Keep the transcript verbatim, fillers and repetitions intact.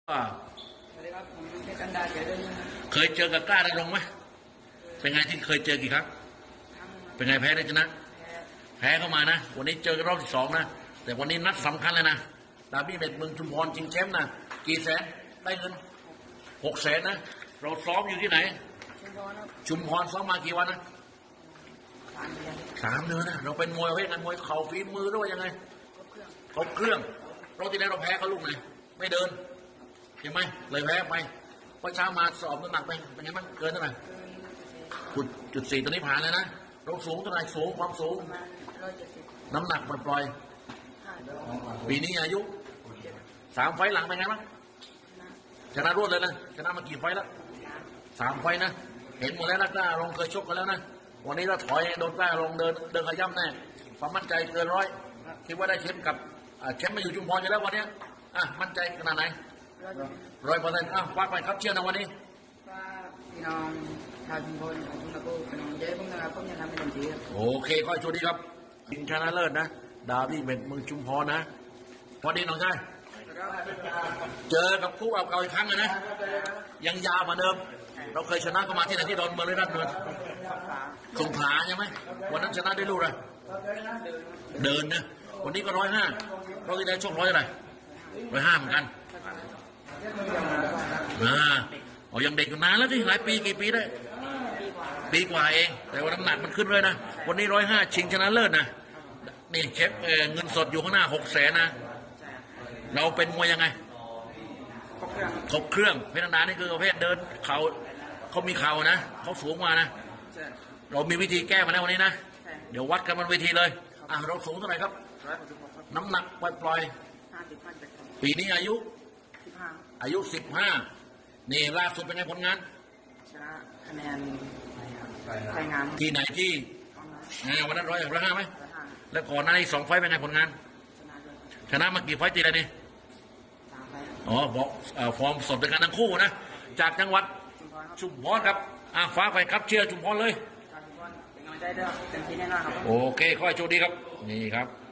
สวัสดีครับผมเพชรกันดาเกียรติเคยเจอกับกล้าดำรงไหมเป็นไงที่เคยเจอกี่ครั้งเป็นไงแพ้ได้ชนะแพ้เข้ามานะวันนี้เจอกันรอบที่สองนะแต่วันนี้นัดสำคัญเลยนะดาบี้เบ็ดเมืองชุมพรชิงแชมป์นะกี่แสนได้เงินหกแสนนะเราซ้อมอยู่ที่ไหนชุมพรซ้อมมากี่วันนะสามเดือนนะเราเป็นมวยเว้ยกันมวยเข่าฝีมือด้วยยังไงครบเครื่องเราที่ไหนเราแพ้เขาลูกไหนไม่เดินใช่ไหมเลยแพ้ไปพอเช้ามาสอบน้ำหนักไปเป็นไงบ้างเกินเท่าไหร่จุดจุดสี่ตอนนี้ผ่านแล้วนะเราสูงเท่าไหร่สูงความสูงน้ำหนักมันปล่อยปีนี้อายุสามไฟหลังเป็นไงบ้างชนะรวดเลยนะชนะมากี่ไฟแล้วสามไฟนะเห็นหมดแล้วนักหน้าลงเคยชกกันแล้วนะวันนี้เราถอยโดนกล้าลงเดินเดินขย่ำแน่ความมั่นใจเกินร้อยคิดว่าได้เข็มกับเข็มมาอยู่ชุมพรอยู่แล้ววันนี้อ่ะมั่นใจขนาดไหนร้อยเปอร์เซ็นต์อ้าวคว้าไปครับเชื่อนะวันนี้พี่น้องชาวชุมพรของคุณตะโกพี่น้องเจ๊ผมนะครับผมจะทำให้เต็มที่โอเคค่อยโชคดีครับชิงชนะเลิศนะดาบี้เบ็ดเมืองชุมพรนะพอดีน้องชายเจอกับคู่เก่าอีกครั้งเลยนะยังยาวเหมือนเดิมเราเคยชนะเข้ามาที่ไหนที่ดอนเมืองหรือราชเมืองสงขลาใช่ไหมวันนั้นชนะได้ลูกเลยเดินนะวันนี้ก็ร้อยห้าเราที่ได้ช่วงร้อยอะไรร้อยห้าเหมือนกันอ่าอ๋อยังเด็กอยู่นานแล้วที่หลายปีกี่ปีได้ปีกว่าเองแต่ว่าน้ำหนักมันขึ้นเลยนะวันนี้ร้อยห้าชิงชนะเลิศนะนี่เช็คเงินสดอยู่ข้างหน้าหกแสนนะเราเป็นมวยยังไงครบเครื่องเพชรนานี่คือประเภทเดินเขาเขามีเข่านะเขาสูงมานะเรามีวิธีแก้มาแล้ววันนี้นะเดี๋ยววัดกันบนเวทีเลยอ่ะเราสูงเท่าไหร่ครับน้ำหนักปล่อยๆปีนี้อายุอายุสิบห้านี่ล่าสุดเป็นไงผลงานชนะคะแนนรายงานที่ไหนที่งานวันนั้นร้อยร้อยห้าไหมแล้วก่อนหน้านี้สองไฟเป็นไงผลงานชนะมากี่ไฟตีแล้วนี่อ๋อบอกฟอร์มสดในการทั้งคู่นะจากจังหวัดชุมพรครับอ่ะฟ้าไฟครับเชียร์ชุมพรเลยโอเคค่อยโชคดีครับนี่ครับ